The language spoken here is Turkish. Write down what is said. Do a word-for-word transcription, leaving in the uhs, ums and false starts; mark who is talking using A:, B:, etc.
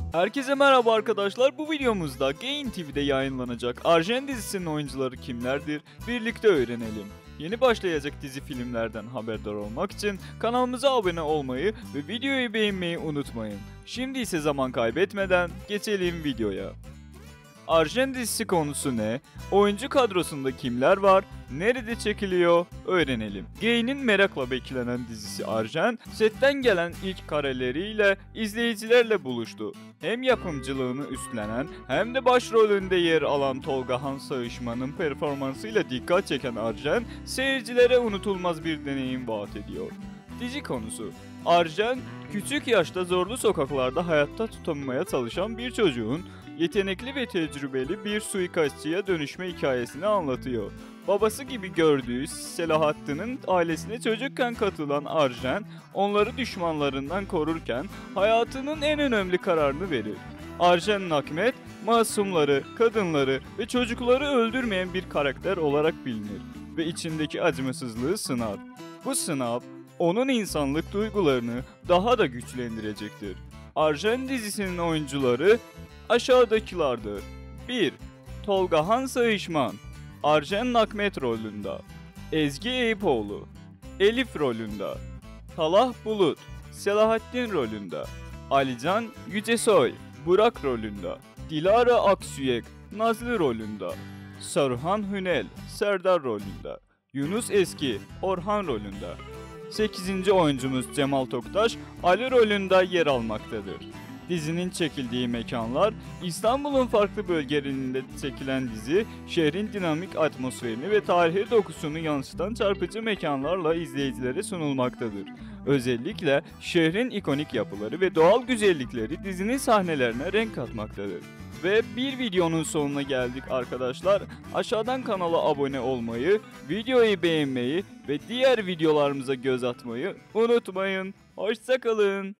A: Herkese merhaba arkadaşlar. Bu videomuzda Gain T V'de yayınlanacak Arjen dizisinin oyuncuları kimlerdir? Birlikte öğrenelim. Yeni başlayacak dizi filmlerden haberdar olmak için kanalımıza abone olmayı ve videoyu beğenmeyi unutmayın. Şimdi ise zaman kaybetmeden geçelim videoya. Arjen dizisi konusu ne? Oyuncu kadrosunda kimler var? Nerede çekiliyor? Öğrenelim. Gain'in merakla beklenen dizisi Arjen, setten gelen ilk kareleriyle izleyicilerle buluştu. Hem yapımcılığını üstlenen hem de başrolünde yer alan Tolga Han Sağışman'ın performansıyla dikkat çeken Arjen, seyircilere unutulmaz bir deneyim vaat ediyor. Dizi konusu: Arjen, küçük yaşta zorlu sokaklarda hayatta tutunmaya çalışan bir çocuğun yetenekli ve tecrübeli bir suikastçıya dönüşme hikayesini anlatıyor. Babası gibi gördüğü Selahattin'in ailesine çocukken katılan Arjen, onları düşmanlarından korurken hayatının en önemli kararını verir. Arjen Nakmet, masumları, kadınları ve çocukları öldürmeyen bir karakter olarak bilinir ve içindeki acımasızlığı sınar. Bu sınav, onun insanlık duygularını daha da güçlendirecektir. Arjen dizisinin oyuncuları aşağıdakilerdir. bir. Tolga Han Sağışman, Arjen Nakmet rolünde. Ezgi Eyüpoğlu, Elif rolünde. Talah Bulut, Selahattin rolünde. Alican Yücesoy, Burak rolünde. Dilara Aksüyek, Nazlı rolünde. Saruhan Hünel, Serdar rolünde. Yunus Eski, Orhan rolünde. sekizinci oyuncumuz Cemal Toktaş, Ali rolünde yer almaktadır. Dizinin çekildiği mekanlar, İstanbul'un farklı bölgelerinde çekilen dizi, şehrin dinamik atmosferini ve tarihi dokusunu yansıtan çarpıcı mekanlarla izleyicilere sunulmaktadır. Özellikle şehrin ikonik yapıları ve doğal güzellikleri dizinin sahnelerine renk katmaktadır. Ve bir videonun sonuna geldik arkadaşlar. Aşağıdan kanala abone olmayı, videoyu beğenmeyi ve diğer videolarımıza göz atmayı unutmayın. Hoşça kalın.